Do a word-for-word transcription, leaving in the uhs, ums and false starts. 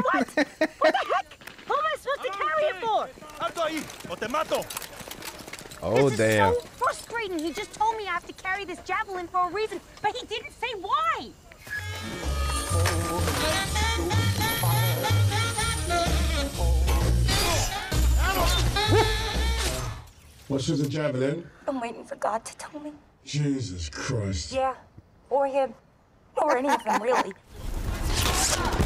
what? What the heck? Who am I supposed to carry it for? Alto ahí, o te mato. Oh, this damn. This is so frustrating. He just told me I have to carry this javelin for a reason, but he didn't say why. What's with the javelin? I'm waiting for God to tell me. Jesus Christ. Yeah, or him. Or any of them, really.